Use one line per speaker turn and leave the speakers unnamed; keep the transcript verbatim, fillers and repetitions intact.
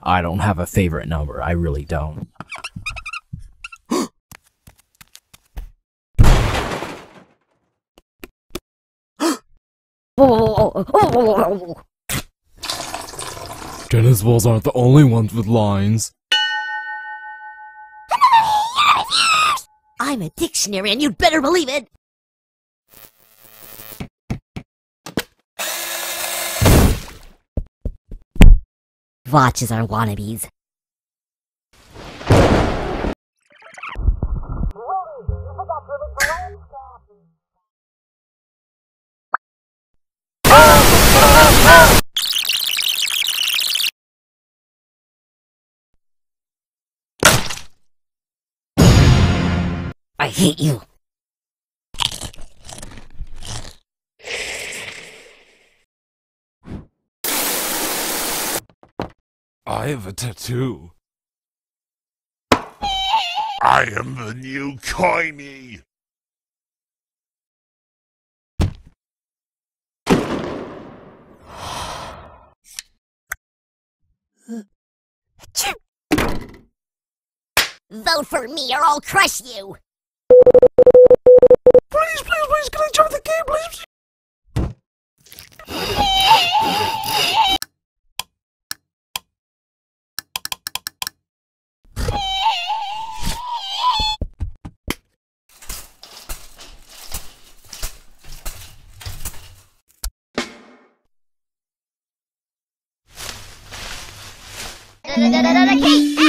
I don't have a favorite number, I really don't.
Tennis balls aren't the only ones with lines.
I'm a dictionary and you'd better believe it! Watches are wannabes. I hate you.
I have a tattoo.
I am the new Coiny!
Vote for me or I'll crush you!
Please, please, please, can I jump the game, please?
Kate!